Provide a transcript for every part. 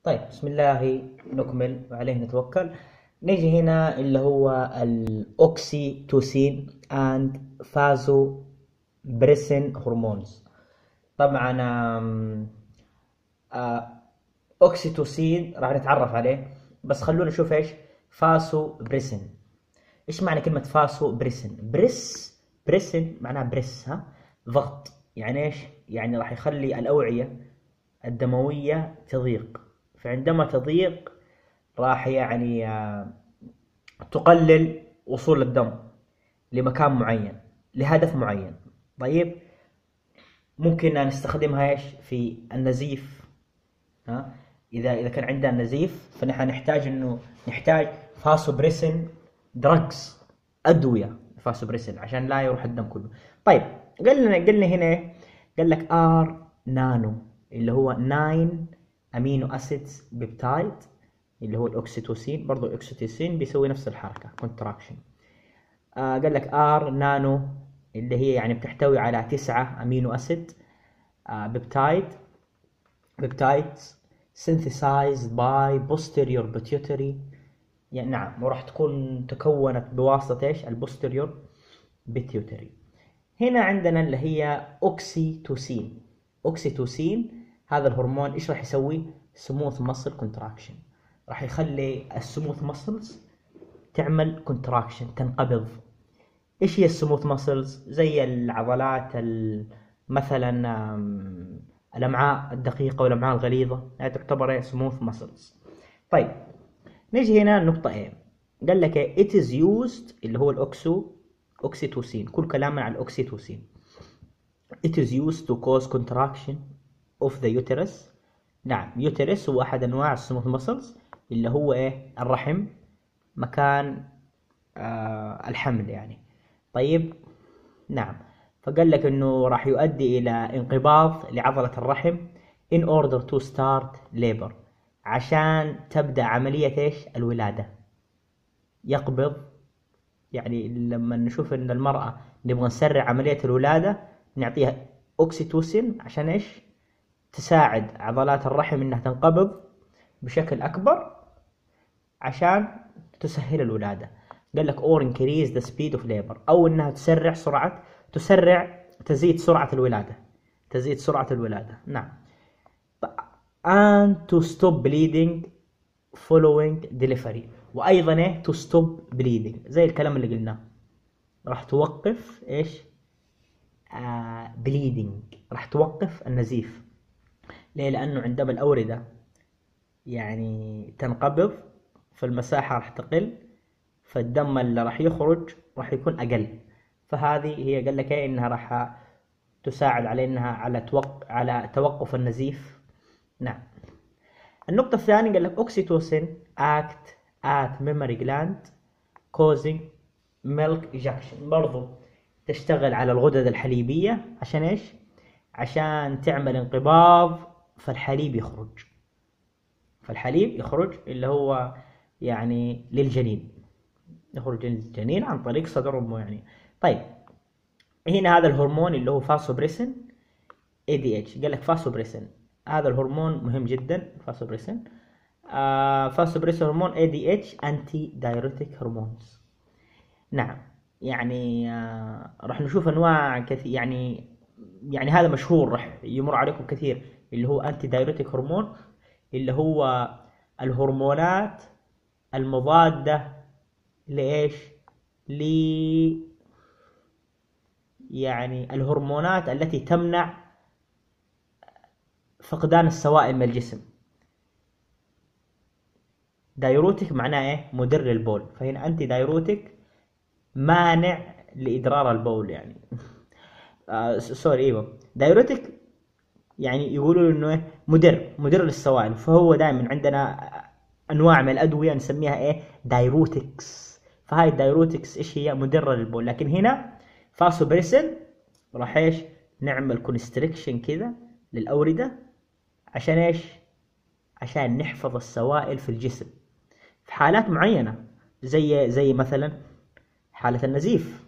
طيب بسم الله نكمل وعليه نتوكل. نيجي هنا اللي هو الأوكسيتوسين and vasopressin هرمونز. طبعا أوكسيتوسين راح نتعرف عليه، بس خلونا نشوف إيش فاسوبريسين. إيش معنى كلمة فاسوبريسين؟ بريسين معناها بريس، ضغط. يعني إيش؟ يعني راح يخلي الأوعية الدموية تضيق، فعندما تضيق راح يعني تقلل وصول الدم لمكان معين لهدف معين. طيب ممكن نستخدمها ايش في النزيف. اذا كان عندنا نزيف فنحن نحتاج فاسوبريسين دراجز، ادويه فاسوبريسين عشان لا يروح الدم كله. طيب قلنا هنا إيه؟ قال لك ار نانو اللي هو 9 امينو اسيدز بيبتايد اللي هو الاوكسيتوسين. برضو الاوكسيتوسين بيسوي نفس الحركه كونتراكشن. قال لك ار نانو اللي هي يعني بتحتوي على 9 امينو اسيد بيبتايدز synthesized by posterior pituitary. يعني نعم، وراح تكون تكونت بواسطة ايش؟ البوستيريور بيتيوتري. هنا عندنا اللي هي اوكسيتوسين هذا الهرمون ايش راح يسوي؟ سموث ماسل كونتراكشن، راح يخلي السموث ماسلز تعمل كونتراكشن، تنقبض. ايش هي السموث ماسلز؟ زي العضلات مثلا الامعاء الدقيقه والامعاء الغليظه، هذه تعتبر سموث ماسلز. طيب نيجي هنا النقطه ايه، قال لك it is used اللي هو اوكسيتوسين. كل كلامنا عن الاوكسيتوسين. it is used to cause contraction of the uterus. نعم، يوترس هو احد انواع السموث ماسلز اللي هو ايه؟ الرحم، مكان الحمل يعني. طيب نعم، فقال لك انه راح يؤدي الى انقباض لعضلة الرحم in order to start labor، عشان تبدأ عملية ايش؟ الولادة. يقبض، يعني لما نشوف ان المرأة نبغى نسرع عملية الولادة نعطيها اوكسيتوسين عشان ايش؟ تساعد عضلات الرحم انها تنقبض بشكل اكبر عشان تسهل الولادة. قال لك or increase the speed of labor، او انها تزيد سرعة الولادة. نعم. and to stop bleeding following delivery، وايضا ايه؟ to stop bleeding، زي الكلام اللي قلناه، راح توقف ايش؟ bleeding، راح توقف النزيف. ليه؟ لانه عندما الاوردة يعني تنقبض فالمساحة راح تقل، فالدم اللي راح يخرج راح يكون اقل. فهذه هي قال لك ايه؟ انها راح تساعد على انها على توقف النزيف. نعم. النقطة الثانية قال لك اوكسيتوسين act at mammary gland causing milk ejection. برضو تشتغل على الغدد الحليبية عشان ايش؟ عشان تعمل انقباض فالحليب يخرج اللي هو يعني للجنين، يخرج للجنين عن طريق صدر امه يعني. طيب هنا هذا الهرمون اللي هو فاسوبريسين ADH، قال لك فاسوبريسين هذا الهرمون مهم جدا. فاسوبريسين هرمون ADH انتي دايوريتيك هرمونز. نعم، يعني راح نشوف انواع كثير، يعني هذا مشهور راح يمر عليكم كثير، اللي هو انتي دايوريتيك هرمون، اللي هو الهرمونات المضادة لإيش؟ يعني الهرمونات التي تمنع فقدان السوائل من الجسم. دايروتيك معناه ايه؟ مدر للبول، فهنا انتي دايروتيك مانع لإدرار البول يعني. سوري، ايوه دايروتيك يعني يقولوا انه ايه؟ مدر للسوائل. فهو دائما عندنا انواع من الادويه نسميها ايه؟ دايروتكس. فهاي الدايروتكس ايش هي؟ مدره للبول. لكن هنا فاسوبريسين راح ايش؟ نعمل كونستريكشن كذا للاورده عشان ايش؟ عشان نحفظ السوائل في الجسم في حالات معينه، زي مثلا حاله النزيف.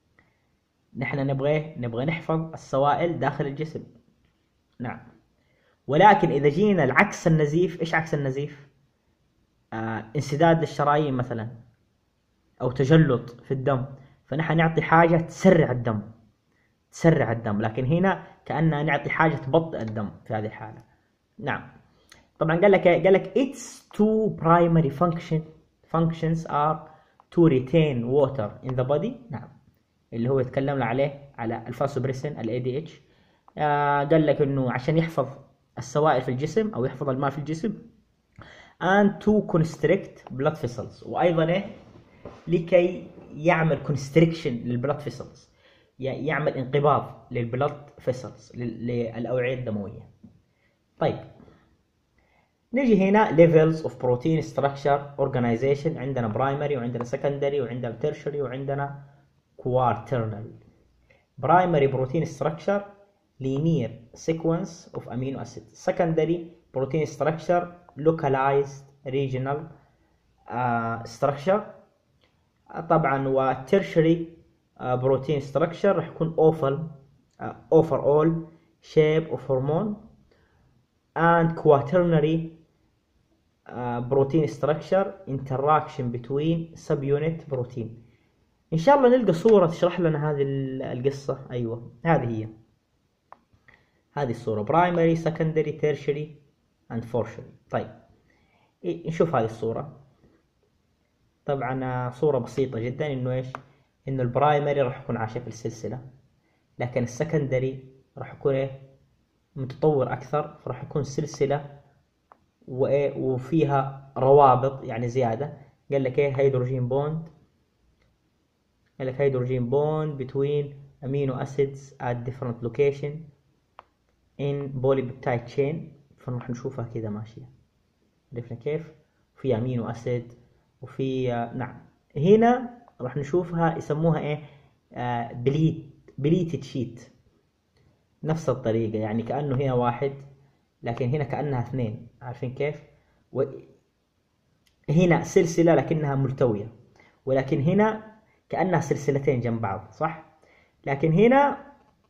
نحن نبغى نحفظ السوائل داخل الجسم. نعم. ولكن إذا جينا العكس النزيف، إيش عكس النزيف؟ انسداد للشرايين مثلا، أو تجلط في الدم، فنحن نعطي حاجة تسرع الدم، تسرع الدم. لكن هنا كأننا نعطي حاجة تبطئ الدم في هذه الحالة. نعم. طبعا قال لك its two primary functions are to retain water in the body. نعم، اللي هو يتكلم عليه على الفاسوبريسين ال ADH. قال لك انه عشان يحفظ السوائل في الجسم او يحفظ الماء في الجسم، and to constrict blood vessels، وايضا لكي يعمل constriction للبلاد فيسلز، يعمل انقباض للبلاد فيسلز، للأوعية الدموية. طيب نيجي هنا levels of protein structure organization. عندنا primary وعندنا secondary وعندنا tertiary وعندنا quaternary. primary protein structure linear sequence of amino acids. secondary protein structure localized regional structure. طبعا والترشري بروتين ستراكشر راح يكون overall shape of hormone. and quaternary protein structure interaction between subunit protein. ان شاء الله نلقى صورة تشرح لنا هذه القصة. ايوه هذه هي، هذه الصورة primary secondary tertiary and tertiary. طيب نشوف هذه الصورة. طبعا صورة بسيطة جدا، انه ايش؟ انه البرايمري راح يكون عايش في السلسلة، لكن السكندري راح يكون ايه؟ متطور اكثر، فراح يكون سلسلة وايه وفيها روابط يعني زيادة. قال لك ايه؟ هيدروجين بوند. قال لك هيدروجين بوند between amino acids at different location in polypeptide chain. فنروح نشوفها كذا ماشية، عرفنا كيف؟ في امينو اسيد وفي نعم. هنا راح نشوفها يسموها ايه؟ بليتد شيت. نفس الطريقة، يعني كأنه هنا واحد لكن هنا كأنها اثنين، عارفين كيف؟ هنا سلسلة لكنها ملتوية، ولكن هنا كأنها سلسلتين جنب بعض، صح؟ لكن هنا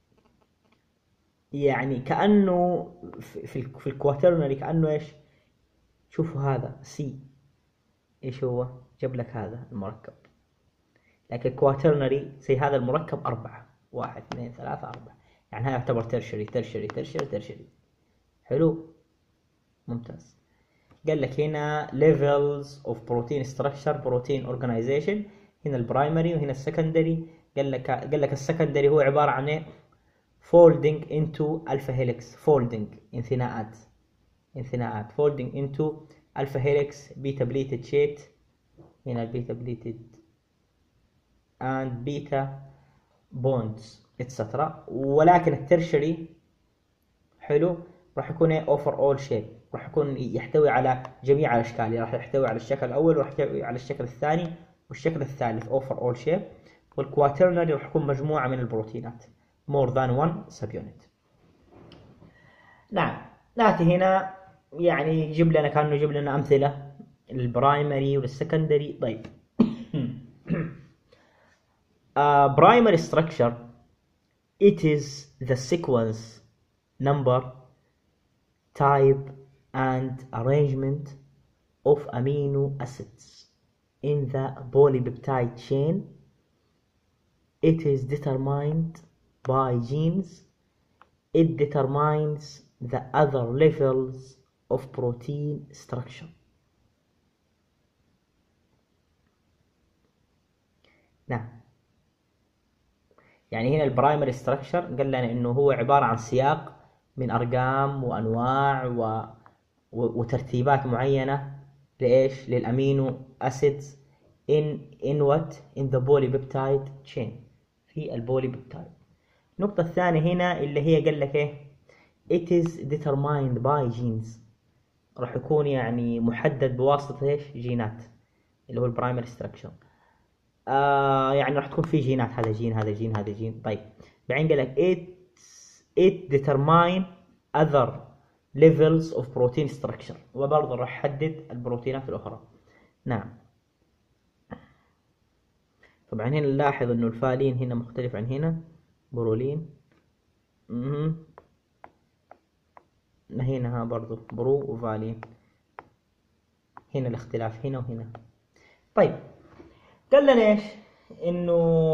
يعني كأنه في الكواترنري كأنه ايش؟ شوفوا هذا سي، ايش هو؟ جاب لك هذا المركب. لكن كواترنري زي هذا المركب 4، 1 2 3 4، يعني هذا يعتبر ترشري ترشري ترشري ترشري. حلو، ممتاز. قال لك هنا levels of protein structure protein organization. هنا البرايمري وهنا السكندري. قال لك السكندري هو عبارة عن ايه؟ folding into alpha helix. folding انثناءات folding into alpha helix beta bleated sheet. هنا البيتا bleated and beta bonds etc. ولكن الترشري حلو راح يكون ايه؟ اوفر اول شيب، راح يكون يحتوي على جميع الاشكال، راح يحتوي على الشكل الاول وراح يحتوي على الشكل الثاني والشكل الثالث اوفر اول شيب. والكواترنري راح يكون مجموعة من البروتينات more than one subunit. نعم، ناتي هنا يعني يجيب لنا كأنه يجيب لنا امثلة للبرايمري وللسكندري. طيب primary structure it is the sequence number type and arrangement of amino acids in the polypeptide chain. It is determined by genes. It determines the other levels of protein structure. نعم، يعني هنا البرايمري ستراكشر قال لنا انه هو عبارة عن سياق من ارقام وانواع وترتيبات معينة لإيش؟ للأمينو أسيدز in what? in the polypeptide chain، في البوليبيبتايد. النقطة الثانية هنا اللي هي قال لك إيه؟ it is determined by genes، راح يكون يعني محدد بواسطة إيش؟ جينات، اللي هو البرايمري ستراكشر. يعني راح تكون في جينات، هذا جين هذا جين هذا جين. طيب بعدين قال لك it determine other levels of protein structure، وبرضه راح يحدد البروتينات الأخرى. نعم. طبعا هنا نلاحظ انه الفالين هنا مختلف عن هنا، برولين. هنا برضو برو وفالين، هنا الاختلاف هنا وهنا. طيب قال لنا ايش؟ انه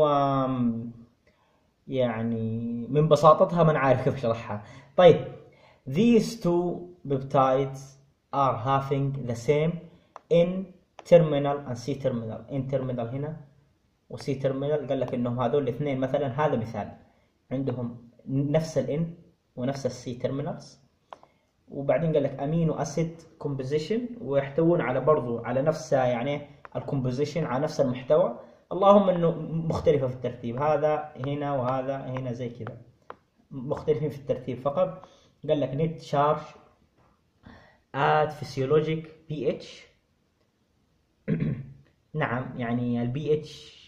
يعني من بساطتها ما نعرف كيف اشرحها. طيب these two peptides are having the same N terminal and C terminal. N terminal هنا و C terminal. قال لك انهم هذول الاثنين مثلا، هذا مثال، عندهم نفس ال N ونفس ال C terminals، وبعدين قال لك امينو اسيد كومبوزيشن، ويحتوون على برضو على نفس يعني الكومبوزيشن، على نفس المحتوى، اللهم انه مختلفة في الترتيب. هذا هنا وهذا هنا زي كذا، مختلفين في الترتيب فقط. قال لك net charge at physiologic pH. نعم يعني البي اتش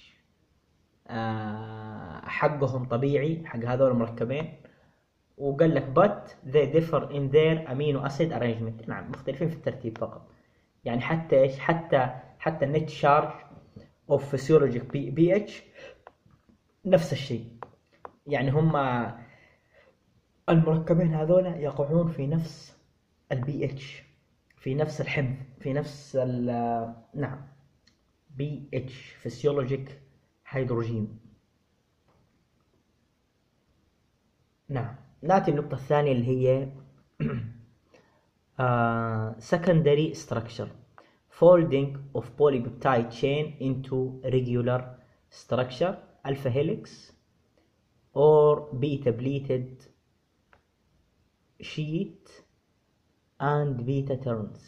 حقهم طبيعي، حق هذول المركبين. وقال لك but they differ in their amino acid arrangement. نعم مختلفين في الترتيب فقط. يعني حتى ايش، حتى النت شارج اوف physiologic بي اتش نفس الشيء. يعني هم المركبين هذول يقعون في نفس البي اتش، في نفس الحمض، في نفس نعم بي اتش فيسيولوجيك هيدروجين. نعم ناتي النقطة الثانية اللي هي secondary structure folding of polypeptide chain into regular structure alpha helix or beta pleated sheet and beta turns.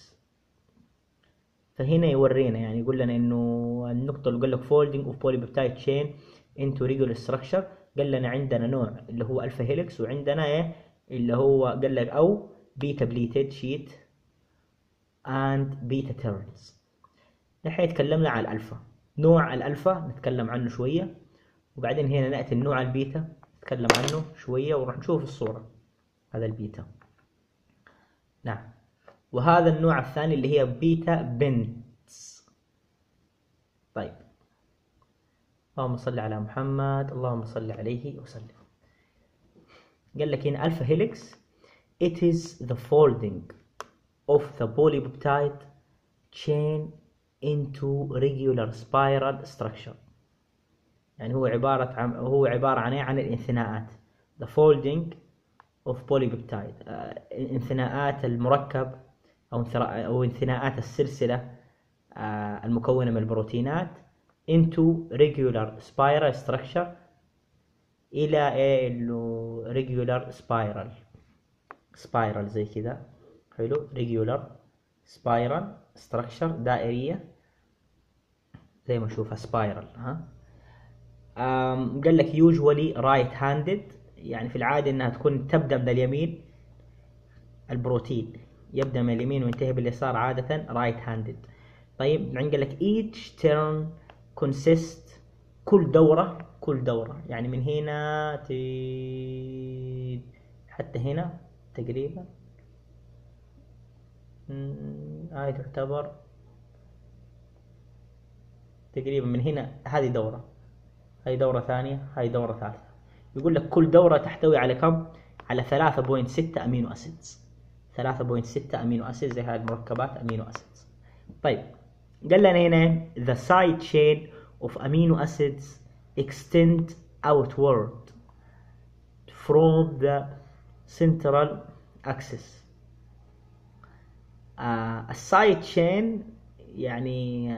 فهنا يورينا يعني يقول لنا انه النقطة اللي قال لك folding of polypeptide chain into regular structure، قال لنا عندنا نوع اللي هو الفا هيليكس، وعندنا ايه اللي هو قال لك او بيتا بليتد شيت and بيتا تيرنز. نحن تكلمنا على الالفا، نوع الالفا نتكلم عنه شوية، وبعدين هنا نأتي النوع البيتا نتكلم عنه شوية، وراح نشوف الصورة. هذا البيتا. نعم. وهذا النوع الثاني اللي هي بيتا بنتس. طيب اللهم صل على محمد، اللهم صل عليه وسلم. قال لك هنا الفا هيليكس it is the folding of the polypeptide chain into regular spiral structure. يعني هو عبارة عن ايه؟ عن الانثناءات. the folding of polypeptide انثناءات المركب او انثناءات السلسلة المكونة من البروتينات into regular spiral structure الى ايه regular spiral زي كذا. حلو. regular spiral structure دائرية زي ما نشوفها spiral. قال لك usually right handed، يعني في العادة انها تكون تبدأ من اليمين، البروتين يبدأ من اليمين وينتهي باليسار عادة right handed. طيب قال لك each turn consist، كل دورة يعني من هنا حتى هنا تقريبا هاي تعتبر تقريبا من هنا، هذه دورة، هاي دورة ثانية، هاي دورة ثالثة. يقول لك كل دورة تحتوي على كم؟ على 3.6 أمينو أسيدز. 3.6 أمينو أسيدز زي هاي المركبات أمينو أسيدز. طيب قال لنا هنا the side chain of amino acids extend outward from the central axis. السايد chain يعني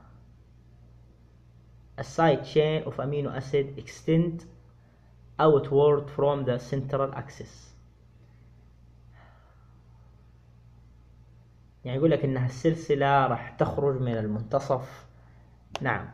السايد chain of amino acid extend outward from the central axis. يعني يقول لك انها السلسلة راح تخرج من المنتصف. نعم.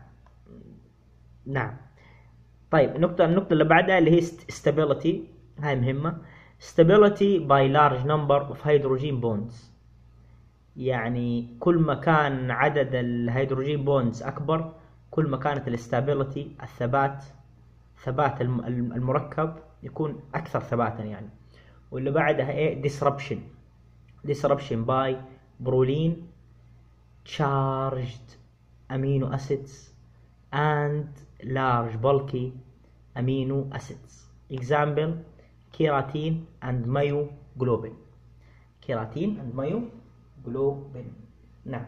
طيب النقطة اللي بعدها اللي هي stability، هاي مهمة. stability by large number of hydrogen bonds، يعني كل ما كان عدد الهيدروجين بوندز أكبر، كل ما كانت الاستابيليتي ثبات المركب يكون أكثر ثباتا يعني. واللي بعدها ايه disruption by proline charged amino acids and large bulky amino acids. example keratin and myoglobin. كيراتين and myoglobin. نعم.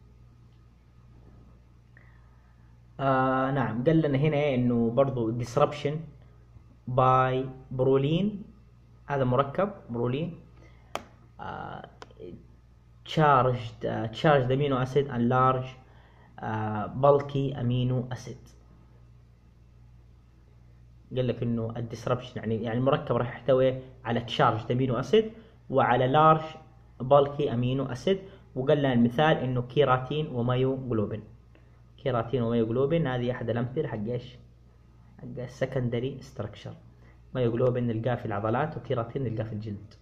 نعم، قال لنا هنا انه برضو disruption by برولين، هذا مركب برولين charged amino acid and large bulky amino acid. قال لك انه الديسربشن يعني المركب راح يحتوي على charged amino acid وعلى large bulky amino acid. وقال لنا المثال انه كيراتين ومايوجلوبين. كيراتين ومايوجلوبين هذه احد الامثله حق ايش؟ حق السكندري ستراكشر. مايوجلوبين نلقاه في العضلات وكيراتين نلقاه في الجلد.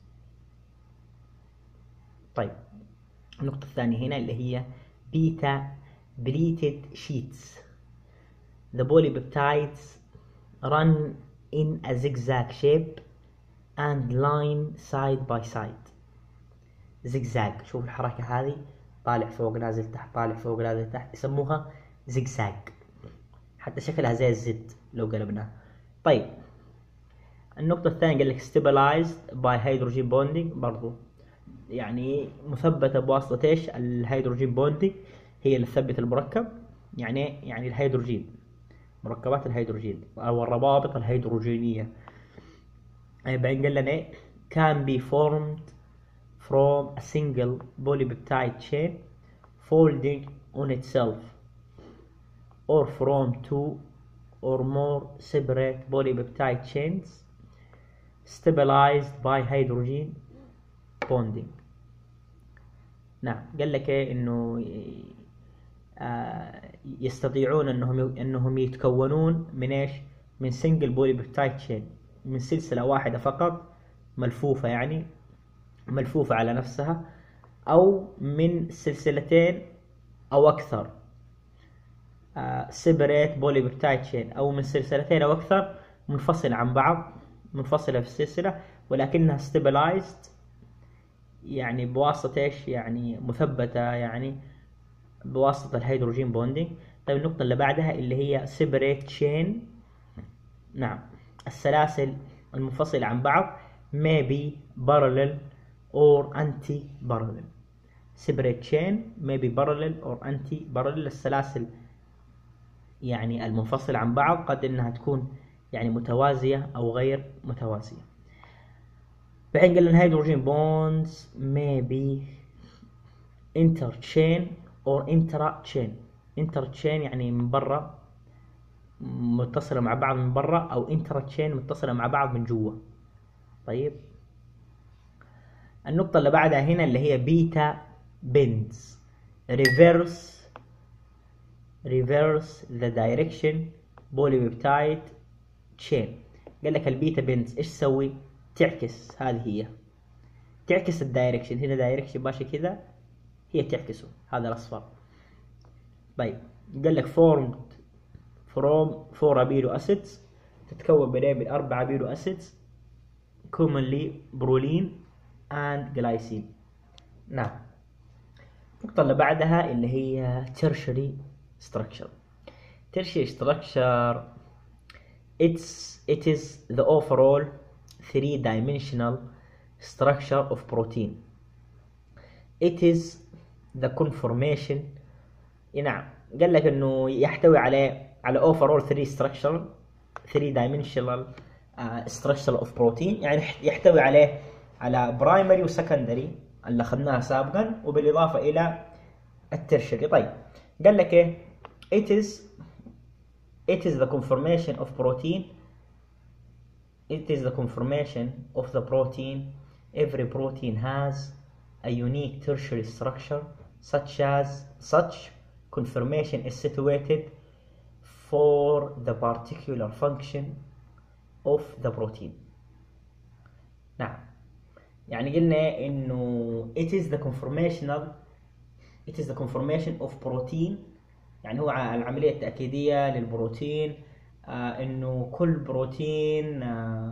طيب النقطة الثانية هنا اللي هي بيتا بليتد شيتس. The polypeptides run in a zigzag shape and line side by side. zigzag، شوف الحركة هذه، طالع فوق نازل تحت، طالع فوق نازل تحت، يسموها زيجزاج. حتى شكلها زي الزد لو قلبناها. طيب النقطة الثانية قال لك stabilized by hydrogen bonding، برضو يعني مثبتة بواسطة ايش؟ الهيدروجين بوندينج، هي اللي تثبت المركب. يعني الهيدروجين، مركبات الهيدروجين او الروابط الهيدروجينية. بعدين قال لنا ايه؟ can be formed from a single polypeptide chain folding on itself or from two or more separate polypeptide chains stabilized by hydrogen bonding. نعم، قال لك ايه؟ انه يستطيعون انهم يتكونون من ايش؟ من سنجل بوليبيبتايد تشين، من سلسلة واحدة فقط ملفوفة، يعني ملفوفة على نفسها، او من سلسلتين او اكثر سيبريت بوليبيبتايد تشين، او من سلسلتين او اكثر منفصلة عن بعض، منفصلة في السلسلة ولكنها stabilized، يعني بواسطة ايش؟ يعني مثبتة، يعني بواسطة الهيدروجين بوندينج. طيب النقطة اللي بعدها اللي هي separate chain. نعم، السلاسل المنفصلة عن بعض may be parallel or anti-parallel. separate chain may be parallel or anti-parallel. السلاسل يعني المنفصلة عن بعض قد انها تكون يعني متوازية او غير متوازية. بعدين قال لنا hydrogen bonds may be interchain or intrachain. interchain يعني من برا، متصلة مع بعض من برا، او intrachain متصلة مع بعض من جوا. طيب النقطة اللي بعدها هنا اللي هي بيتا بيندز reverse the direction polypeptide chain. قال لك البيتا بيندز ايش تسوي؟ تعكس، هذه هي تعكس الدايركشن. هنا دايركشن ماشي كذا، هي تعكسه، هذا الاصفر. طيب قال لك formed from 4 amino acids، تتكون من 4 amino acids commonly proline and glycine. نعم. النقطة اللي بعدها اللي هي tertiary structure. tertiary structure it is the overall 3-dimensional structure of protein. It is the conformation. نعم، قال لك انه يحتوي على overall 3 dimensional structure of protein، يعني يحتوي على primary وسكندري اللي اخذناها سابقا، وبالاضافه الى الترشري. طيب قال لك ايه؟ it is the conformation of protein. It is the conformation of the protein. Every protein has a unique tertiary structure such conformation is situated for the particular function of the protein. نعم، يعني قلنا انه it is the conformation of protein، يعني هو العملية التأكيدية للبروتين. انه كل بروتين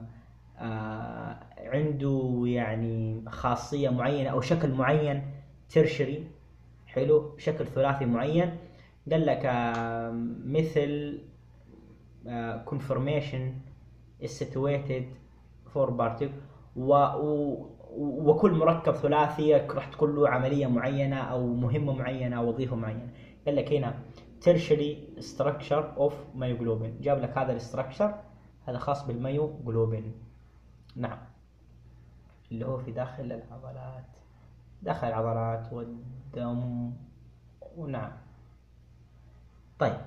عنده يعني خاصية معينة او شكل معين ترشري، حلو، شكل ثلاثي معين. قال لك مثل conformation is situated for particle وكل مركب ثلاثي راح تكون له عملية معينة أو مهمة معينة أو وظيفة معينة. قال لك هنا tertiary structure of myoglobin، جاب لك هذا الستراكشر، هذا خاص بالميوغلوبين. نعم، اللي هو في داخل العضلات، داخل العضلات والدم. ونعم. طيب،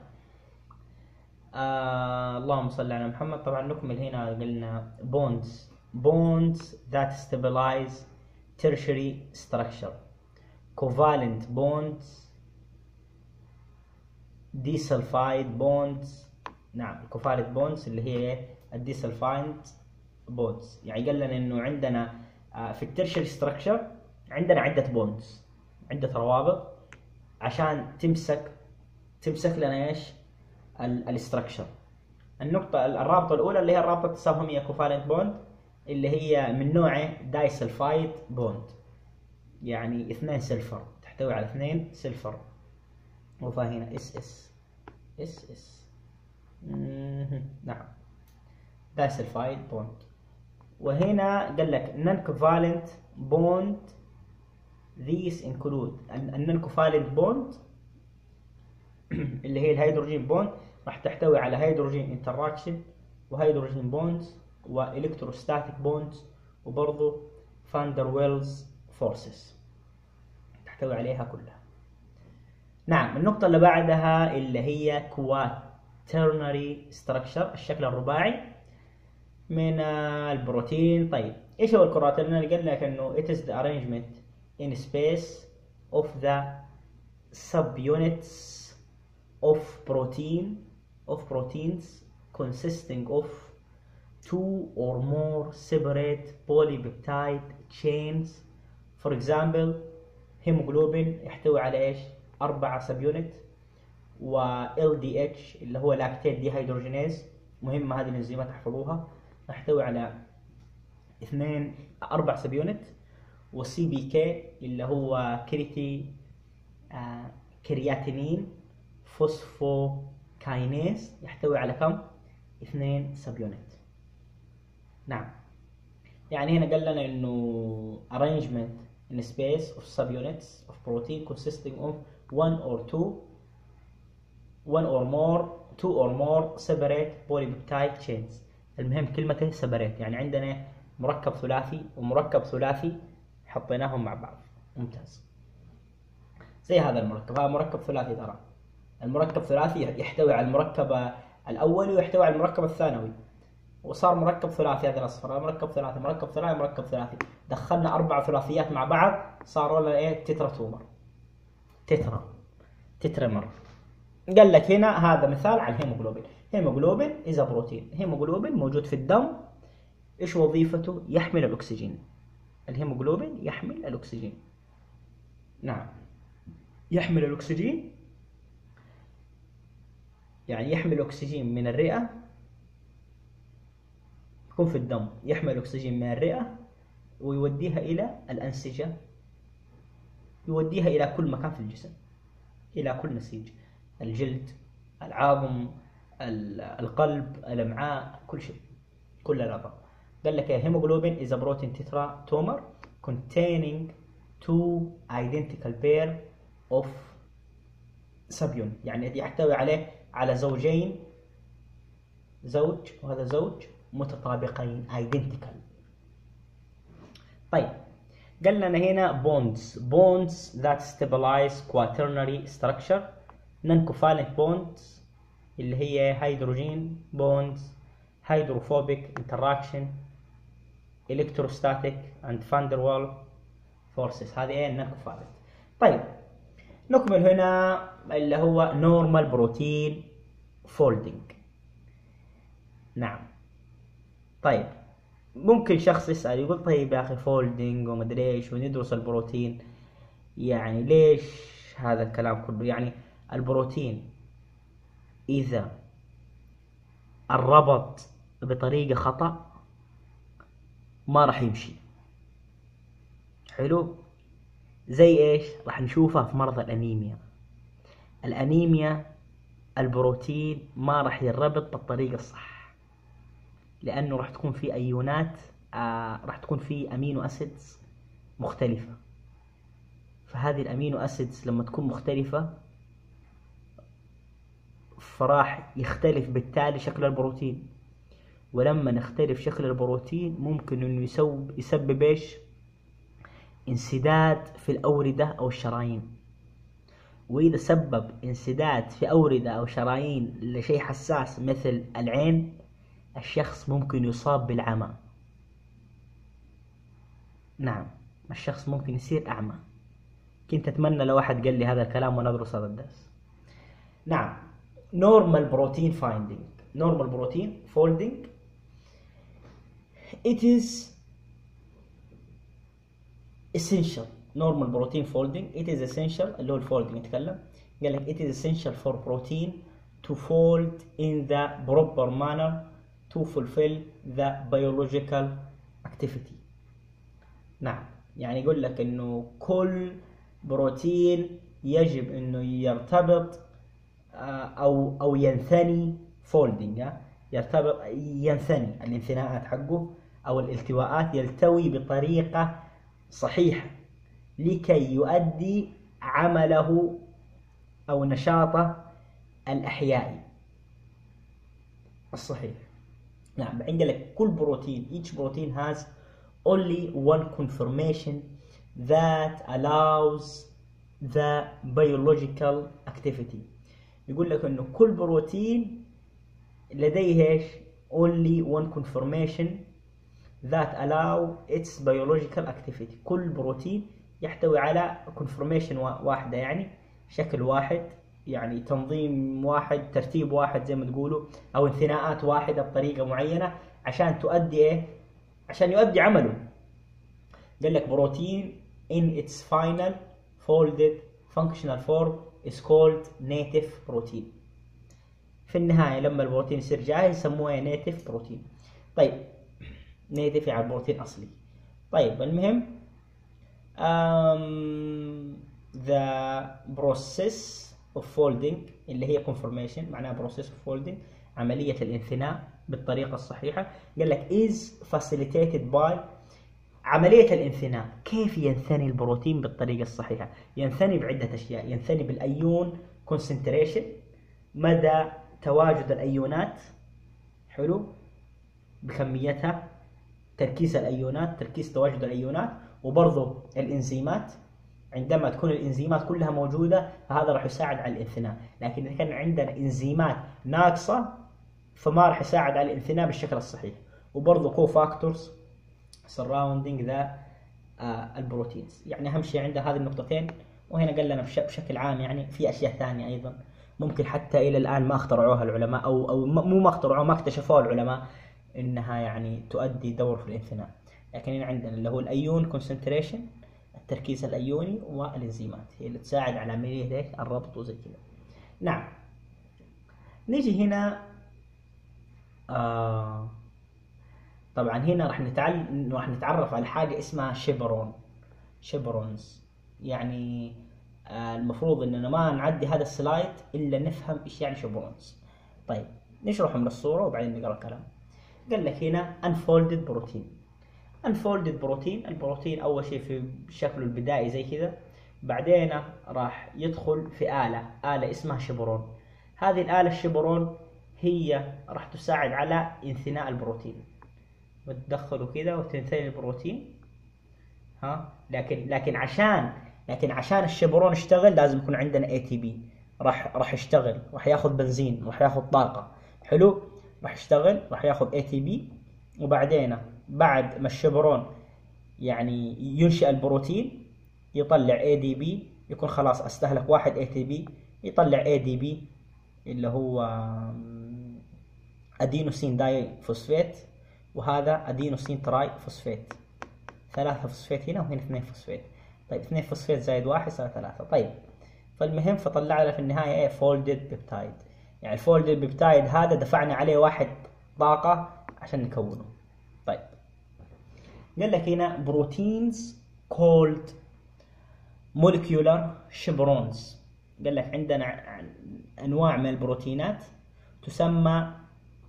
اللهم صل على محمد. طبعا نكمل هنا. قلنا bonds that stabilize tertiary structure، covalent bonds، disulfide bonds. نعم، covalent bonds اللي هي الديسلفايد bonds. يعني قال لنا انه عندنا في الترشري ستراكشر عندنا عدة بوندز، عدة روابط عشان تمسك لنا ايش الاستراكشر. النقطة الرابطة الأولى اللي هي الرابطة التساهمية كوفالنت بوند، اللي هي من نوعه دايسلفايد بوند، يعني 2 سلفر، تحتوي على 2 سلفر. وفهنا اس. نعم، دايسلفايد بوند. وهنا قال لك non covalent bond. These include non covalent bond اللي هي الهيدروجين بوند، راح تحتوي على هيدروجين انتراكشن وهيدروجين بوندز والكتروستاتيك بوندز وبرضه فاندر ويلز فورسز، تحتوي عليها كلها. نعم، النقطة اللي بعدها اللي هي quaternary structure، الشكل الرباعي من البروتين. طيب، ايش هو الكواترنري؟ قال لك انه it is the arrangement in space of the subunits of proteins consisting of 2 or more separate polypeptide chains. For example hemoglobin يحتوي على ايش؟ 4 سبيونت، و LDH اللي هو لاكتيت دي هيدروجينيز، مهمة هذه الانزيمات تحفظوها، يحتوي على 4 سبيونت، و CBK اللي هو كرياتينين فوسفوكاينيز، يحتوي على كم؟ 2 سبيونت. نعم، يعني هنا قال لنا انه arrangement in space of subunits of protein consisting of 2 or more separate polypeptide chains. المهم كلمته separate، يعني عندنا مركب ثلاثي ومركب ثلاثي حطيناهم مع بعض. ممتاز. زي هذا المركب، هذا مركب ثلاثي، ترى المركب ثلاثي يحتوي على المركب الأولي ويحتوي على المركب الثانوي، وصار مركب ثلاثي. هذا الأصفر مركب ثلاثي، مركب ثلاثي، مركب ثلاثي، دخلنا 4 ثلاثيات مع بعض صاروا لنا ايه؟ تتراتومر، تترمر. قال لك هنا هذا مثال على الهيموجلوبين. هيموجلوبين إذا بروتين، هيموجلوبين موجود في الدم. ايش وظيفته؟ يحمل الأكسجين. الهيموجلوبين يحمل الأكسجين. نعم، يحمل الأكسجين، يعني يحمل الأكسجين من الرئة، يكون في الدم، يحمل الأكسجين من الرئة ويوديها إلى الأنسجة، يوديها إلى كل مكان في الجسم، إلى كل نسيج، الجلد، العظم، القلب، الأمعاء، كل شيء، كل الأعضاء. قال لك الهيموجلوبين is a protein tetratomer containing 2 identical pair of subunit، يعني يحتوي على زوج وهذا زوج متطابقين identical. طيب، قال لنا هنا bonds that stabilize quaternary structure، non-covalent bonds اللي هي هيدروجين bonds، hydrophobic interaction، electrostatic and van der Waals forces، هذه ايه؟ non-covalent. طيب، نكمل هنا اللي هو normal protein folding. نعم. طيب، ممكن شخص يسأل يقول طيب يا أخي فولدنج ومدري إيش وندرس البروتين، يعني ليش هذا الكلام كله؟ يعني البروتين إذا الربط بطريقة خطأ ما راح يمشي. حلو؟ زي إيش؟ راح نشوفها في مرض الأنيميا البروتين ما راح يربط بالطريقة الصح، لأنه راح تكون في أيونات، راح تكون في أمينو أسيدز مختلفة. فهذه الأمينو أسيدز لما تكون مختلفة فراح يختلف بالتالي شكل البروتين، ولما نختلف شكل البروتين ممكن انه يسبب ايش؟ انسداد في الأوردة أو الشرايين. وإذا سبب انسداد في أوردة أو شرايين لشيء حساس مثل العين، الشخص ممكن يصاب بالعمى. نعم، الشخص ممكن يصير أعمى. كنت أتمنى لو واحد قال لي هذا الكلام وندرس هذا الدرس. نعم. normal protein finding. normal protein folding it is essential. normal protein folding it is essential اللي هو الفولدنج نتكلم. قال لك it is essential for protein to fold in the proper manner to fulfill the biological activity. نعم، يعني يقول لك انه كل بروتين يجب انه يرتبط او ينثني فولدنج، يرتبط ينثني الانثناءات حقه او الالتواءات يلتوي بطريقة صحيحة لكي يؤدي عمله او نشاطه الأحيائي الصحيح. نعم، عندك كل بروتين each protein has only one conformation that allows the biological activity. يقول لك انه كل بروتين لديه ايش؟ only one conformation that allow its biological activity. كل بروتين يحتوي على conformation واحدة، يعني شكل واحد، يعني تنظيم واحد، ترتيب واحد زي ما تقولوا، او انثناءات واحدة بطريقة معينة عشان تؤدي ايه؟ عشان يؤدي عمله. قال لك بروتين in its final folded functional form is called native protein. في النهاية لما البروتين يصير جاهز يسموه native protein. طيب native يعني بروتين أصلي. طيب المهم the process of folding اللي هي conformation معناها process of folding عملية الانثناء بالطريقة الصحيحة. قال لك is facilitated by عملية الانثناء. كيف ينثني البروتين بالطريقة الصحيحة؟ ينثني بعدة أشياء. ينثني بالأيون concentration، مدى تواجد الأيونات، حلو، بكميتها، تركيز الأيونات، تركيز تواجد الأيونات، وبرضو الإنزيمات. عندما تكون الإنزيمات كلها موجودة فهذا راح يساعد على الانثناء. لكن إذا كان عندنا إنزيمات ناقصة فما راح يساعد على الانثناء بالشكل الصحيح. وبرضو كوفاكتورز surrounding the البروتينز. يعني أهم شيء عند هذه النقطتين. وهنا قال لنا بشكل عام يعني في أشياء ثانية أيضا ممكن حتى إلى الآن ما اخترعوها العلماء، أو مو ما اخترعوها، ما اكتشفوها العلماء إنها يعني تؤدي دور في الانثناء. لكن هنا عندنا اللي هو الأيون كونسنتريشن، التركيز الأيوني، والإنزيمات هي اللي تساعد على عملية الربط وزي كذا. نعم، نيجي هنا طبعا هنا راح نتعرف على حاجة اسمها شيبرونز. يعني المفروض اننا ما نعدي هذا السلايد الا نفهم ايش يعني شيبرونز. طيب نشرح من الصورة وبعدين نقرأ الكلام. قال لك هنا unfolded بروتين. unfolded بروتين، البروتين اول شيء في شكله البدائي زي كذا، بعدين راح يدخل في آلة اسمها شيبرون. هذه الآلة الشيبرون هي راح تساعد على انثناء البروتين، وتدخله كذا وتنثني البروتين. لكن عشان الشيبرون يشتغل لازم يكون عندنا ATP. راح يشتغل، راح ياخذ بنزين، راح ياخذ طاقة، حلو، راح يشتغل، راح ياخذ ATP. وبعدين بعد ما الشيبرون يعني ينشئ البروتين يطلع ADP، يكون خلاص استهلك واحد ATP، يطلع ADP اللي هو أدينوسين داي فوسفات، وهذا أدينوسين تراي فوسفات. 3 فوسفات هنا وهنا 2 فوسفات. طيب 2 فوسفات زائد 1 صار 3. طيب فالمهم فطلع لنا في النهاية ايه؟ فولدد بيبتايد. يعني الفولدد بيبتايد هذا دفعنا عليه 1 طاقة عشان نكونه. طيب قال لك هنا بروتينز called molecular chevrons. قال لك عندنا أنواع من البروتينات تسمى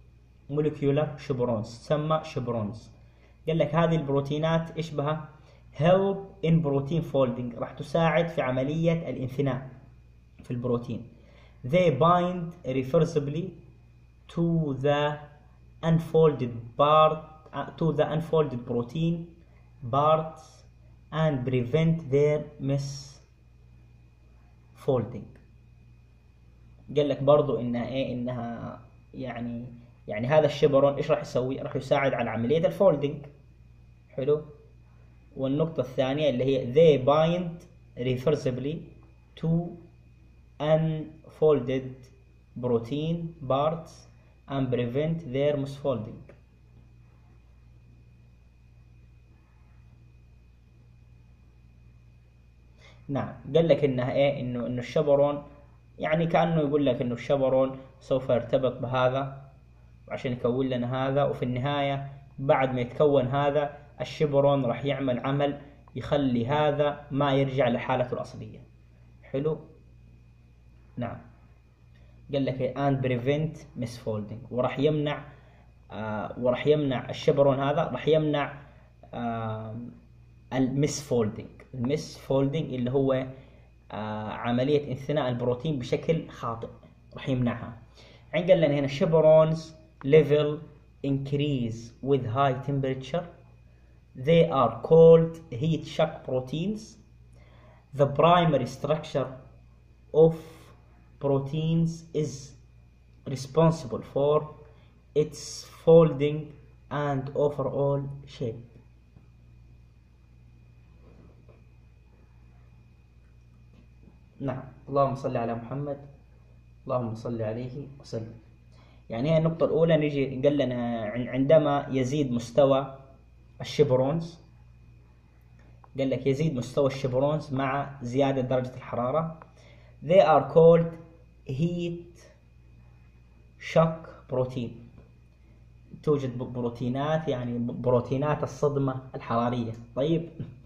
molecular chevrons، تسمى chevrons. قال لك هذه البروتينات إيش بها؟ help in protein folding، راح تساعد في عملية الانثناء في البروتين. they bind reversibly to the unfolded protein parts and prevent their misfolding. قال لك برضو انها ايه، انها يعني هذا الشبرون ايش راح يسوي؟ راح يساعد على عملية الفولدنج. حلو. والنقطة الثانية اللي هي they bind reversibly to unfolded protein parts and prevent their misfolding. نعم، قال لك انها ايه، انه الشبرون يعني كأنه يقول لك انه الشبرون سوف يرتبط بهذا عشان يكون لنا هذا، وفي النهاية بعد ما يتكون هذا الشبرون راح يعمل عمل يخلي هذا ما يرجع لحالته الأصلية. حلو. نعم، قال لك and prevent misfolding، وراح يمنع الشبرون هذا، راح يمنع المسفولدنج اللي هو عملية انثناء البروتين بشكل خاطئ، راح يمنعها. عندنا قال لنا هنا chaperones level increase with high temperature. They are called heat shock proteins. The primary structure of proteins is responsible for its folding and overall shape. نعم، اللهم صل على محمد، اللهم صل عليه وسلم. يعني هي النقطة الأولى، نيجي قال لنا عندما يزيد مستوى الشبرونز، قال لك يزيد مستوى الشبرونز مع زيادة درجة الحرارة. They are called heat shock protein. توجد بروتينات، يعني بروتينات الصدمة الحرارية. طيب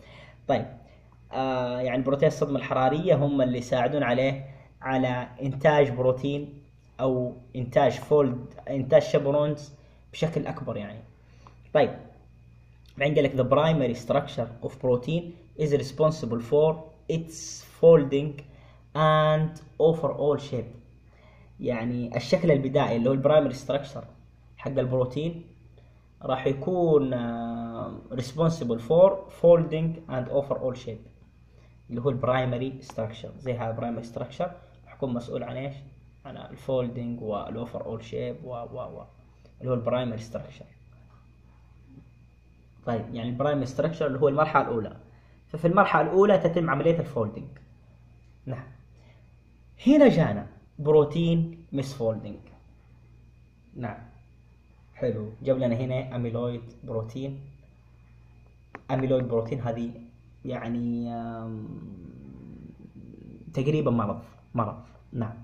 يعني بروتين الصدمة الحرارية هم اللي يساعدون على إنتاج بروتين أو إنتاج شبرونز بشكل أكبر يعني. طيب بعدين قال لك the primary structure of protein is responsible for its folding and overall shape. يعني الشكل البدائي اللي هو البرايمري ستراكشر حق البروتين راح يكون responsible for folding and overall shape، اللي هو البرايمري ستراكشر. زي هذا البرايمري ستراكشر راح يكون مسؤول عن ايش؟ عن الفولدنج والاوفر شيب اللي هو البرايمري ستراكشر. طيب يعني البرايمري ستراكشر اللي هو المرحله الاولى، ففي المرحله الاولى تتم عمليه الفولدنج. نعم. هنا جانا بروتين مسفولدنج. نعم حلو، جاب لنا هنا اميلويد بروتين. اميلويد بروتين هذه يعني تقريبا مرض. نعم،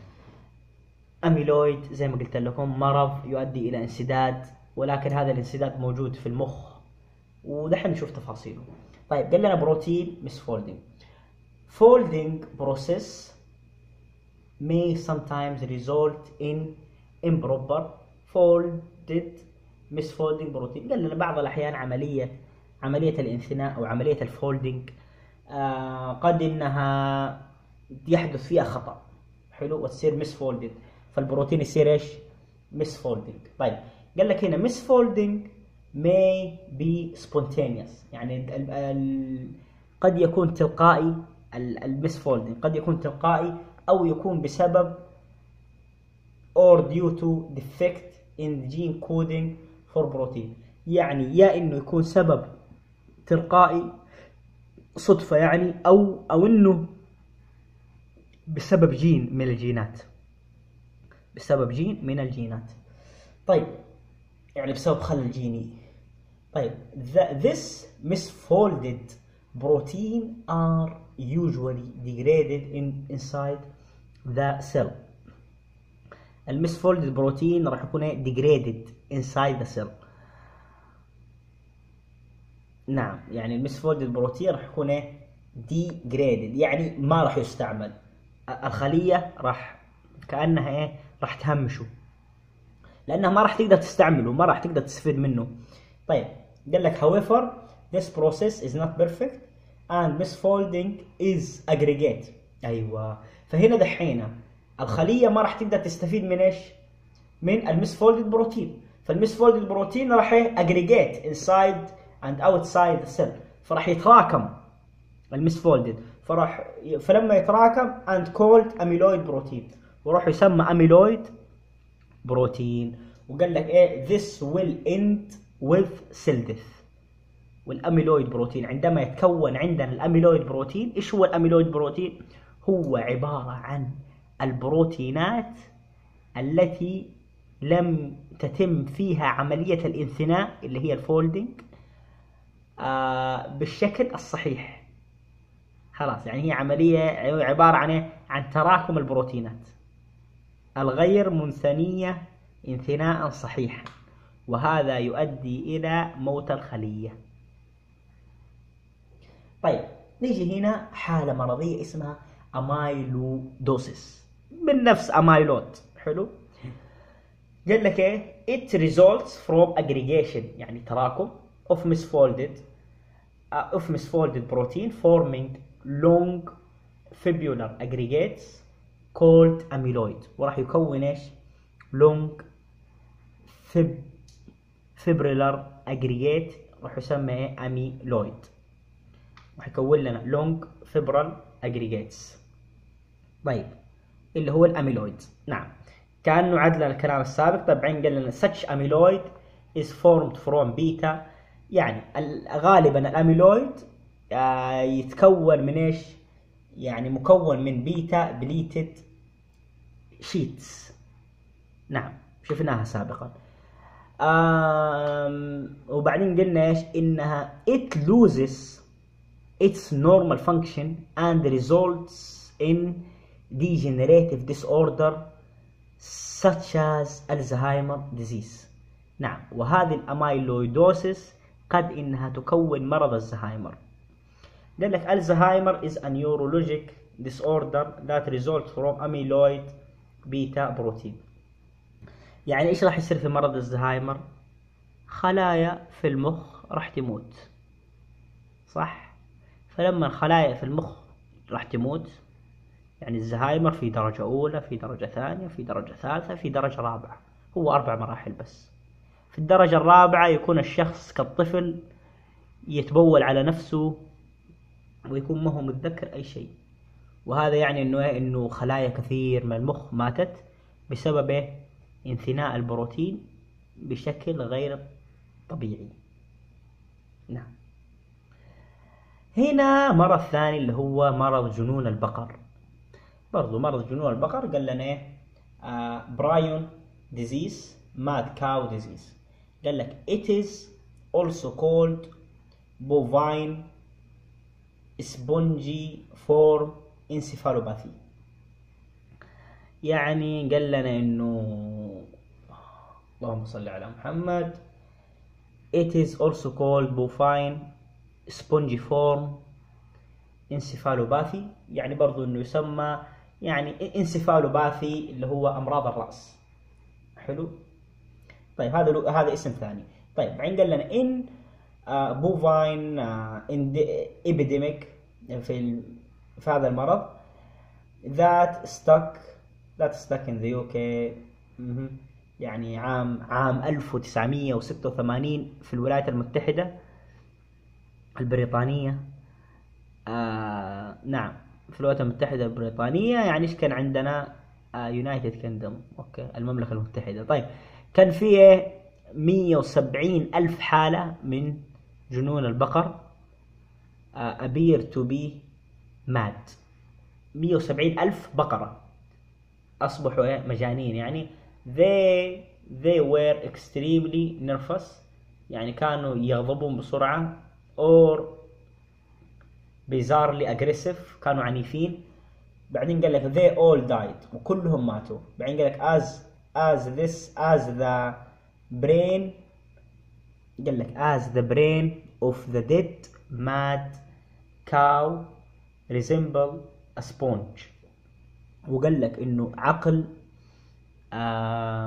اميلويد زي ما قلت لكم مرض يؤدي الى انسداد، ولكن هذا الانسداد موجود في المخ، ودحين نشوف تفاصيله. طيب قال لنا بروتين misfolding. Folding process may sometimes result in improper folded misfolding بروتين. قال لنا بعض الأحيان عملية الانثناء أو عملية الفولدنج قد إنها يحدث فيها خطأ. حلو، وتصير misfolded، فالبروتين يصير إيش؟ misfolding. طيب قال لك هنا misfolding may be spontaneous، يعني قد يكون تلقائي. المسفولدنج قد يكون تلقائي أو يكون بسبب or due to defect in gene coding for protein. يعني يا إنه يكون سبب تلقائي صدفة يعني، أو إنه بسبب جين من الجينات. طيب يعني بسبب خلل جيني. طيب this misfolded protein are usually degraded inside the cell. المسفولدد بروتين راح يكون degraded inside the cell. نعم، يعني المسفولدد بروتين راح يكون degraded، يعني ما راح يستعمل. الخلية راح كأنها راح تهمشه، لأنها ما راح تقدر تستعمله، ما راح تقدر تستفيد منه. طيب قال لك however this process is not perfect and misfolding is aggregate. ايوه، فهنا دحين الخليه ما راح تقدر تستفيد من ايش؟ من المسفولدد بروتين. فالمسفولدد بروتين راح aggregate inside and outside the cell، فراح يتراكم المسفولدد، فلما يتراكم and called amyloid protein، وراح يسمى amyloid بروتين. وقال لك ايه this will end with cell death. والاميلويد بروتين عندما يتكون عندنا الاميلويد بروتين، ايش هو الاميلويد بروتين؟ هو عبارة عن البروتينات التي لم تتم فيها عملية الانثناء اللي هي الفولدنج بالشكل الصحيح. خلاص، يعني هي عملية عبارة عن عن تراكم البروتينات الغير منثنية انثناء صحيحا، وهذا يؤدي إلى موت الخلية. طيب نيجي هنا حالة مرضية اسمها أمايلودوسيس من نفس أمايلود. حلو، قال لك ايه it results from aggregation يعني تراكم of misfolded protein forming long fibular aggregates called amyloid، وراح يكون ايش؟ long fibrillar aggregate راح يسمى ايه؟ amyloid، راح يكون لنا long fibrillar aggregates. طيب اللي هو الاميلويد. نعم، كأنه عدل الكلام السابق. طبعا قال لنا such amyloid is formed from beta، يعني غالبا الاميلويد يتكون من ايش؟ يعني مكون من بيتا بليتد شيتس. نعم شفناها سابقا. وبعدين قلنا ايش؟ انها it loses its normal function and results in degenerative disorder such as Alzheimer disease. نعم، وهذه الأمايلويدوسيس قد إنها تكون مرض الزهايمر. قال لك Alzheimer is a neurologic disorder that results from amyloid beta protein. يعني إيش راح يصير في مرض الزهايمر؟ خلايا في المخ راح تموت، صح؟ فلما الخلايا في المخ راح تموت، يعني الزهايمر في درجة أولى، في درجة ثانية، في درجة ثالثة، في درجة رابعة، هو 4 مراحل بس. في الدرجة الرابعة يكون الشخص كالطفل يتبول على نفسه ويكون ما هو متذكر أي شيء، وهذا يعني إنه خلايا كثير من المخ ماتت بسبب انثناء البروتين بشكل غير طبيعي. نعم. هنا مرض ثاني اللي هو مرض جنون البقر. برضو مرض جنون البقر قال لنا ايه؟ برايون ديزيز، ماد كاو ديزيز. قال لك it is also called bovine spongiform encephalopathy. يعني قال لنا انه اللهم صل على محمد it is also called bovine spongiform encephalopathy، يعني برضو انه يسمى يعني encephalopathy اللي هو امراض الراس. حلو. طيب هذا اسم ثاني. طيب بعدين قال لنا in bovine epidemic في هذا المرض that stuck in the UK، يعني عام 1986 في الولايات المتحدة البريطانية. نعم في الولايات المتحدة البريطانية، يعني ايش كان عندنا؟ يونايتد كيندم، اوكي، المملكة المتحدة. طيب كان فيه 170,000 حالة من جنون البقر appear to be mad. 170,000 بقرة أصبحوا مجانين، يعني they were extremely nervous، يعني كانوا يغضبون بسرعة، or bizarrely aggressive، كانوا عنيفين. بعدين قال لك they all died، وكلهم ماتوا. بعدين قال لك as the brain، قال لك as the brain of the dead mad cow resemble a sponge. وقال لك انه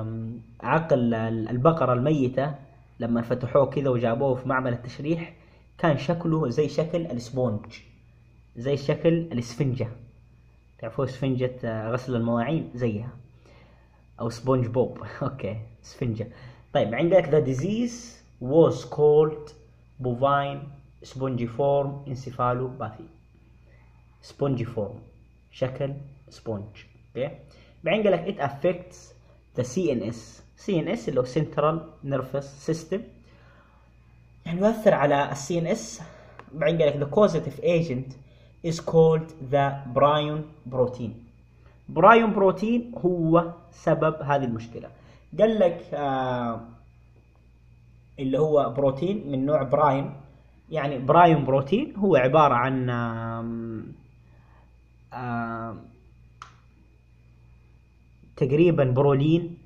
عقل البقرة الميتة لما فتحوه كذا وجابوه في معمل التشريح كان شكله زي شكل الاسبونج، زي شكل الاسفنجة. تعرفوا اسفنجة غسل المواعين زيها، او سبونج بوب. اوكي اسفنجة. طيب عندك the disease was called bovine spongiform encephalopathy. spongiform شكل سبونج. اوكي. بعدين قال لك it affects the CNS. CNS اللي هو central nervous system، يعني يؤثر على السي ان اس. بعدين قال لك the causative agent is called the prion protein. برايون بروتين هو سبب هذه المشكلة. قال لك اللي هو بروتين من نوع براين، يعني برايون بروتين هو عبارة عن تقريبا برولين،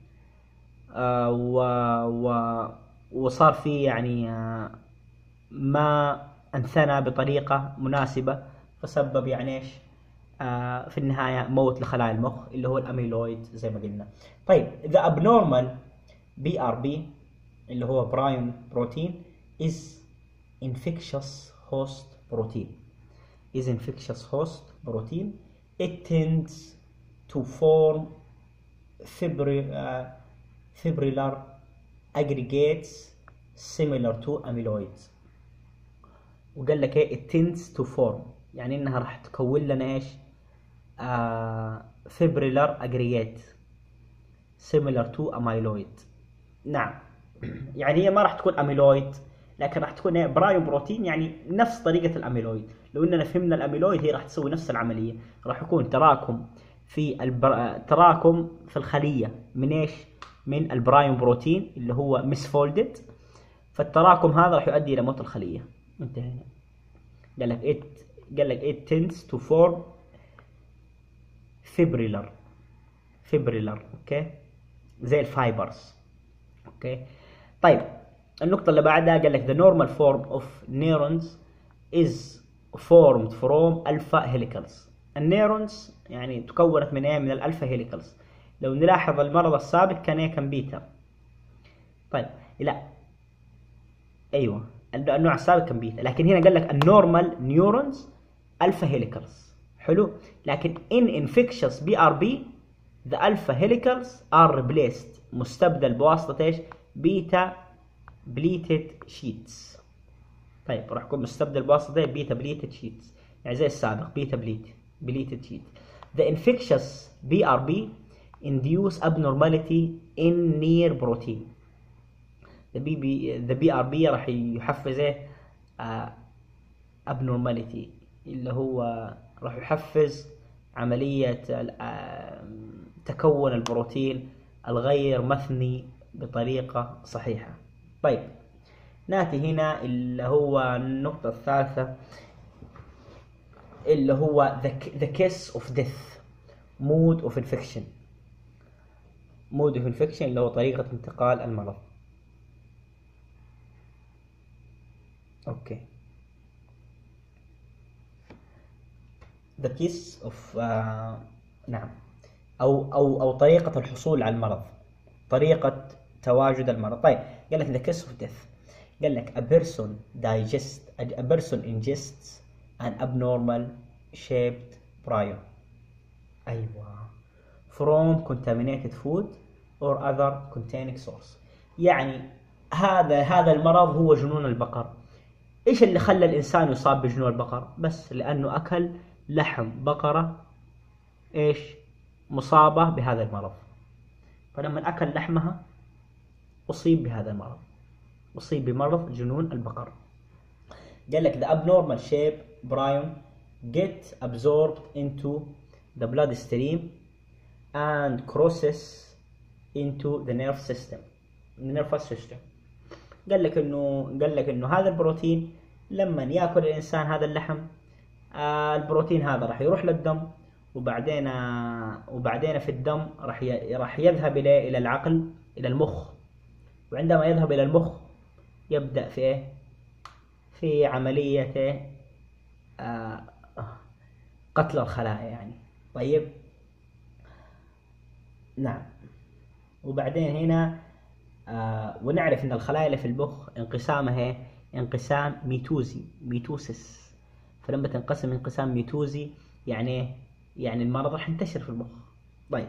وصار فيه يعني ما انثنى بطريقة مناسبة، فسبب يعني ايش في النهاية موت لخلايا المخ اللي هو الأميلويد زي ما قلنا. طيب the abnormal BRB اللي هو برايون بروتين is infectious host protein. is infectious host protein. It tends to form fibrillar aggregates similar to amyloids. وقال لك ايه it tends to form، يعني انها راح تكون لنا ايش fibrillar aggregate similar to amyloid. نعم يعني هي ما راح تكون اميلويد، لكن راح تكون برايون بروتين، يعني نفس طريقة الاميلويد. لو اننا فهمنا الاميلويد هي راح تسوي نفس العملية، راح يكون تراكم في تراكم في الخلية من ايش؟ من البرايون بروتين اللي هو مسفولدد، فالتراكم هذا راح يؤدي الى موت الخلية. انتهينا. قال لك it tends to form fibrillar اوكي زي الفايبرز. اوكي. طيب النقطة اللي بعدها قال لك the normal form of neurons is formed from alpha helicals. النيرونز يعني تكونت من ايه؟ من الالفا هيليكلز. لو نلاحظ المرض السابق كان ايه؟ كان بيتا. طيب لا ايوه النوع السابق كان بيتا، لكن هنا قال لك النورمال نيورونز الفا هيليكلز. حلو. لكن in infectious BRB the alpha helicals are replaced، مستبدل بواسطة ايش؟ بيتا بليتد شيتس. طيب راح يكون مستبدل بواسطة بيتا بليتد شيتس، يعني زي السابق بيتا بليتد شيت. The infectious BRB induce abnormality in near protein. the BRB راح يحفز abnormality اللي هو راح يحفز عملية تكون البروتين الغير مثني بطريقة صحيحة. طيب ناتي هنا اللي هو النقطة الثالثة اللي هو the case of death mode of infection. mode of infection اللي هو طريقة انتقال المرض. اوكي. the case of نعم أو طريقة الحصول على المرض، طريقة تواجد المرض. طيب قال لك the case of death، قال لك a person ingests an abnormal shaped prion. أيوة from contaminated food or other containing source. يعني هذا المرض هو جنون البقر. ايش اللي خلى الانسان يصاب بجنون البقر؟ بس لانه اكل لحم بقرة ايش؟ مصابة بهذا المرض، فلما اكل لحمها اصيب بهذا المرض، اصيب بمرض جنون البقر. قال لك the abnormal shape prion get absorbed into the bloodstream and crosses into the nervous system. قال لك انه هذا البروتين لما ياكل الانسان هذا اللحم، البروتين هذا راح يروح للدم، وبعدين في الدم راح يذهب الى العقل، الى المخ. وعندما يذهب الى المخ يبدأ في ايه؟ في عملية قتل الخلايا يعني. طيب نعم. وبعدين هنا ونعرف ان الخلايا اللي في المخ انقسامها انقسام ميتوزي، ميتوسيس. فلما تنقسم انقسام ميتوزي يعني يعني المرض راح ينتشر في المخ. طيب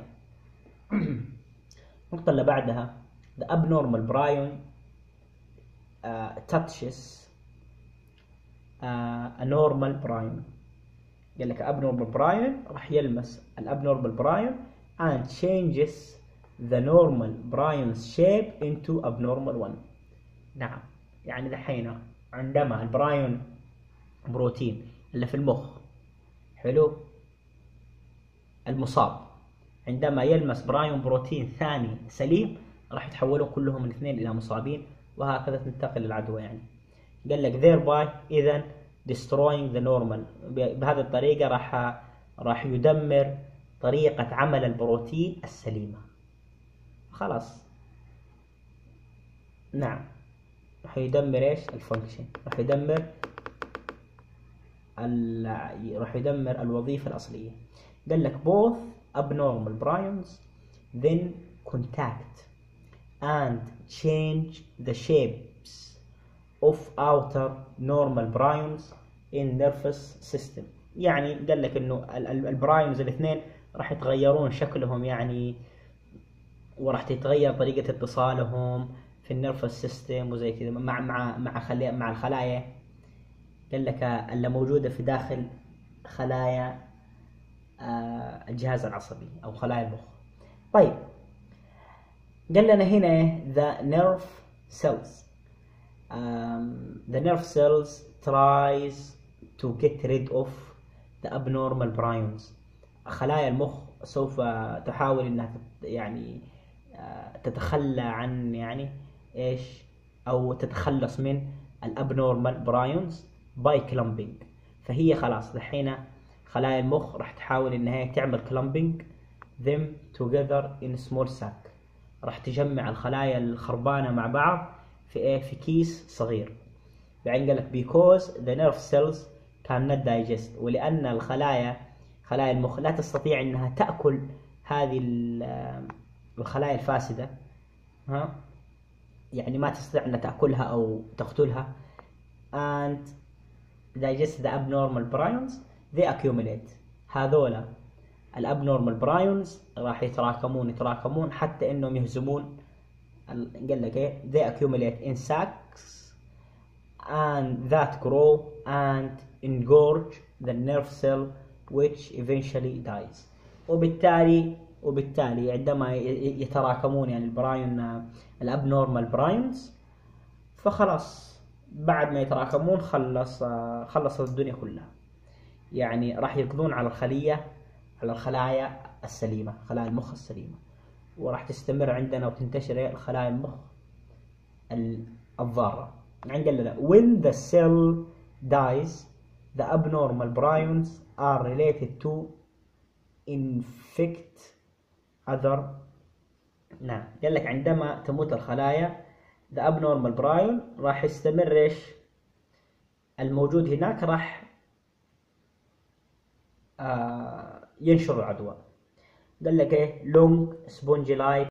النقطة اللي بعدها the abnormal prion touches a normal prion. قال لك abnormal prion راح يلمس الابنورمال برايون and changes the normal prion's shape into abnormal one. نعم، يعني دحين عندما البرايون بروتين اللي في المخ، حلو، المصاب، عندما يلمس برايون بروتين ثاني سليم راح يتحولون كلهم الاثنين الى مصابين، وهكذا تنتقل العدوى. يعني قال لك thereby اذا destroying the normal، بهذه الطريقة راح يدمر طريقة عمل البروتين السليمة. خلاص، نعم، راح يدمر ايش؟ الفانكشن، راح يدمر الوظيفة الأصلية. قال لك both abnormal prions then contact and change the shapes of outer normal prions in nervous system. يعني قال لك انه البرايونز الاثنين راح يتغيرون شكلهم، يعني وراح تتغير طريقة اتصالهم في النيرفس سيستم وزي كذا مع الخلايا. قال لك اللي موجودة في داخل خلايا الجهاز العصبي أو خلايا المخ. طيب قال لنا هنا the nerve cells. The nerve cells tries to get rid of the abnormal prions. خلايا المخ سوف تحاول انها يعني تتخلى عن يعني ايش، او تتخلص من الابنورمال برايونز باي كلامبينج. فهي خلاص الحين خلايا المخ راح تحاول انها تعمل كلامبينج them together in small sac. راح تجمع الخلايا الخربانة مع بعض في ايه، في كيس صغير. بعدين قال لك because the nerve cells cannot digest، ولأن خلايا المخ لا تستطيع انها تأكل هذه الخلايا الفاسدة، يعني ما تستطيع انها تأكلها او تقتلها. and digest the abnormal prions they accumulate. هذولا الابنورمال برايونز راح يتراكمون حتى انهم يهزمون. قال لك ايه they accumulate in sacs and that grow and engorge the nerve cell which eventually dies. وبالتالي عندما يتراكمون يعني الابنورمال برايونز، فخلاص بعد ما يتراكمون خلص الدنيا كلها. يعني راح يقضون على الخلايا السليمة، خلايا المخ السليمة، وراح تستمر عندنا وتنتشر الخلايا المخ الضارة. يعني قال لنا when the cell dies the abnormal prions are related to infect other. نعم، قال لك عندما تموت الخلايا the abnormal prion راح يستمر ايش الموجود هناك، راح ينشر العدوى. قال لك ايه long spongy like